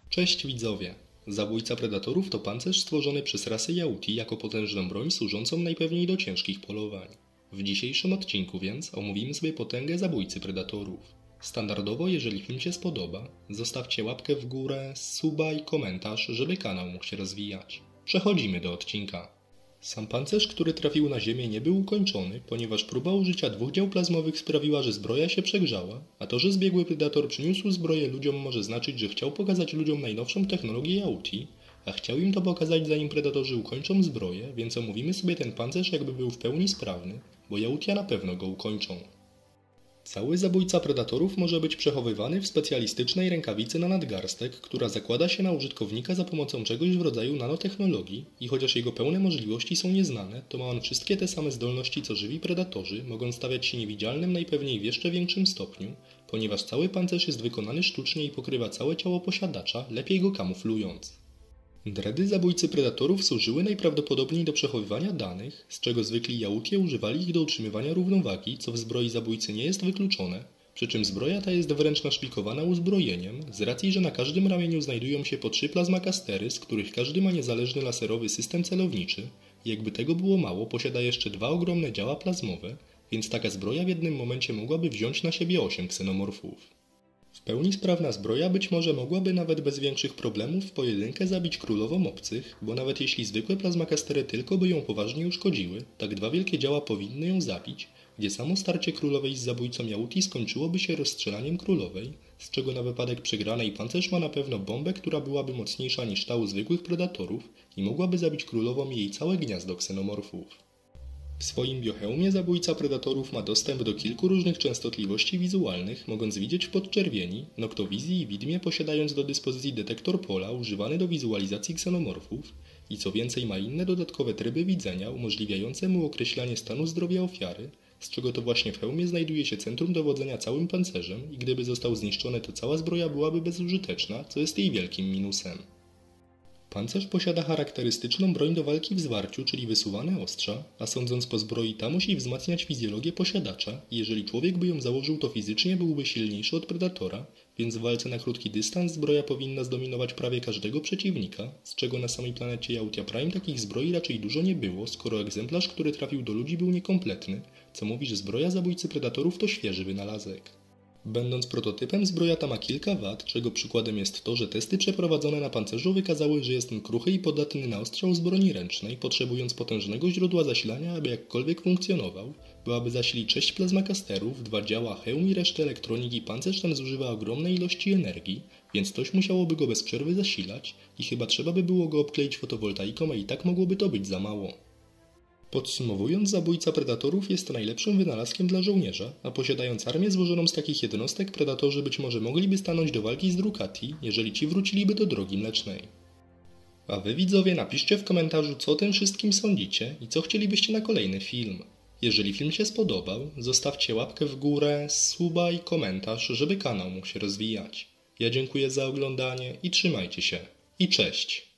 Cześć widzowie! Zabójca predatorów to pancerz stworzony przez rasę Yauti jako potężną broń służącą najpewniej do ciężkich polowań. W dzisiejszym odcinku więc omówimy sobie potęgę zabójcy predatorów. Standardowo, jeżeli film się spodoba, zostawcie łapkę w górę, suba i komentarz, żeby kanał mógł się rozwijać. Przechodzimy do odcinka. Sam pancerz, który trafił na ziemię, nie był ukończony, ponieważ próba użycia 2 dział plazmowych sprawiła, że zbroja się przegrzała, a to, że zbiegły predator przyniósł zbroję ludziom, może znaczyć, że chciał pokazać ludziom najnowszą technologię Yauti, a chciał im to pokazać, zanim predatorzy ukończą zbroję, więc omówimy sobie ten pancerz, jakby był w pełni sprawny, bo Yautia na pewno go ukończą. Cały zabójca predatorów może być przechowywany w specjalistycznej rękawicy na nadgarstek, która zakłada się na użytkownika za pomocą czegoś w rodzaju nanotechnologii i chociaż jego pełne możliwości są nieznane, to ma on wszystkie te same zdolności co żywi predatorzy, mogąc stawiać się niewidzialnym najpewniej w jeszcze większym stopniu, ponieważ cały pancerz jest wykonany sztucznie i pokrywa całe ciało posiadacza, lepiej go kamuflując. Dready zabójcy predatorów służyły najprawdopodobniej do przechowywania danych, z czego zwykli Yautie używali ich do utrzymywania równowagi, co w zbroi zabójcy nie jest wykluczone, przy czym zbroja ta jest wręcz naszpikowana uzbrojeniem, z racji, że na każdym ramieniu znajdują się po 3 plazmakastery, z których każdy ma niezależny laserowy system celowniczy i jakby tego było mało, posiada jeszcze 2 ogromne działa plazmowe, więc taka zbroja w jednym momencie mogłaby wziąć na siebie 8 ksenomorfów. W pełni sprawna zbroja być może mogłaby nawet bez większych problemów w pojedynkę zabić królową obcych, bo nawet jeśli zwykłe plazmakastery tylko by ją poważnie uszkodziły, tak 2 wielkie działa powinny ją zabić, gdzie samo starcie królowej z zabójcą Yauti skończyłoby się rozstrzelaniem królowej, z czego na wypadek przegranej pancerz ma na pewno bombę, która byłaby mocniejsza niż ta u zwykłych predatorów i mogłaby zabić królową jej całe gniazdo ksenomorfów. W swoim biohełmie zabójca predatorów ma dostęp do kilku różnych częstotliwości wizualnych, mogąc widzieć w podczerwieni, noktowizji i widmie, posiadając do dyspozycji detektor pola używany do wizualizacji ksenomorfów i co więcej ma inne dodatkowe tryby widzenia umożliwiające mu określanie stanu zdrowia ofiary, z czego to właśnie w hełmie znajduje się centrum dowodzenia całym pancerzem i gdyby został zniszczony, to cała zbroja byłaby bezużyteczna, co jest jej wielkim minusem. Pancerz posiada charakterystyczną broń do walki w zwarciu, czyli wysuwane ostrza, a sądząc po zbroi ta musi wzmacniać fizjologię posiadacza i jeżeli człowiek by ją założył, to fizycznie byłby silniejszy od predatora, więc w walce na krótki dystans zbroja powinna zdominować prawie każdego przeciwnika, z czego na samej planecie Yautia Prime takich zbroi raczej dużo nie było, skoro egzemplarz, który trafił do ludzi, był niekompletny, co mówi, że zbroja zabójcy predatorów to świeży wynalazek. Będąc prototypem, zbroja ta ma kilka wad, czego przykładem jest to, że testy przeprowadzone na pancerzu wykazały, że jest on kruchy i podatny na ostrzał z broni ręcznej, potrzebując potężnego źródła zasilania, aby jakkolwiek funkcjonował, bo aby zasilić 6 plazmakasterów, 2 działa, hełm i resztę elektroniki, pancerz ten zużywa ogromne ilości energii, więc ktoś musiałoby go bez przerwy zasilać i chyba trzeba by było go obkleić fotowoltaiką, a i tak mogłoby to być za mało. Podsumowując, zabójca predatorów jest najlepszym wynalazkiem dla żołnierza, a posiadając armię złożoną z takich jednostek, predatorzy być może mogliby stanąć do walki z Drukhati, jeżeli ci wróciliby do drogi mlecznej. A wy widzowie napiszcie w komentarzu, co o tym wszystkim sądzicie i co chcielibyście na kolejny film. Jeżeli film się spodobał, zostawcie łapkę w górę, suba i komentarz, żeby kanał mógł się rozwijać. Ja dziękuję za oglądanie i trzymajcie się. I cześć!